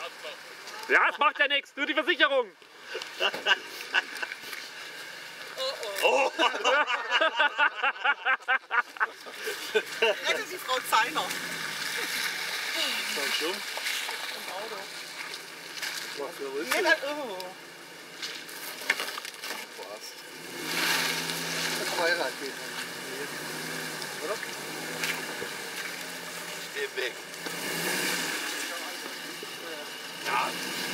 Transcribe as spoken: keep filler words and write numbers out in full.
Ja, es macht ja nichts, nur die Versicherung. Oh oh. Oh. Rette die Frau Zeiner. Sag schon. Im Auto. Was für Rüssel? Nee, das, oh. Was? Das Fahrrad geht nicht. Oder? Steh weg. Ja.